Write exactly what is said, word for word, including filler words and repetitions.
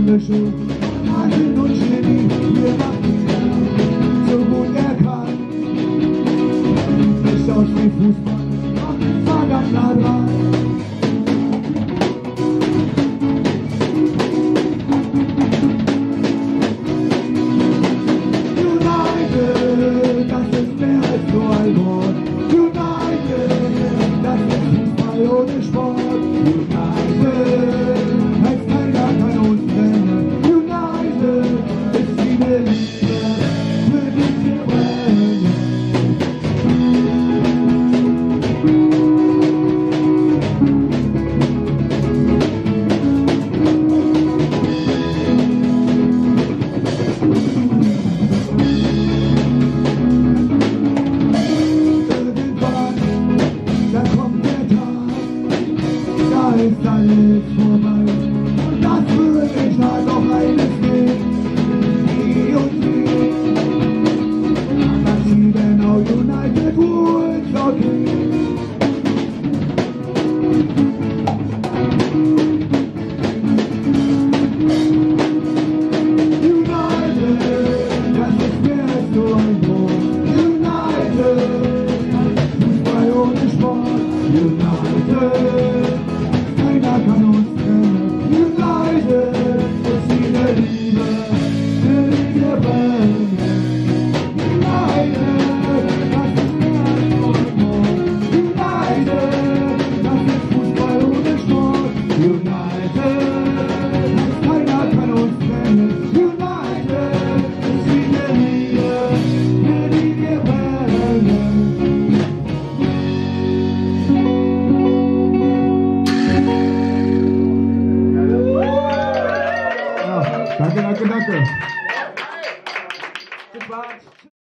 Mischung, Martin und Chili, wir machen so gut er kann. Nicht aus wie Fußball, kommt verdammt nah dran. United, das ist mehr als nur ein Wort. United, das ist Fußball ohne Sport. United, heißt keiner kann uns trennen. United ist die Liebe, für die wir brennen. Ist alles vorbei und das würde ich halt noch eines gehen, die und die. Aber sie denn auch United wohl's okay. United, das ist mehr als nur ein Wort. United, Fußball ohne Sport. United, keiner kann uns trennen. United ist ihre Liebe, für die wir brennen. United, das ist mehr als nur ein Wort. United, das ist Fußball ohne Sport. United, keiner kann uns trennen. United ist ihre Liebe, für die wir brennen. Danke, danke, danke. Das war's.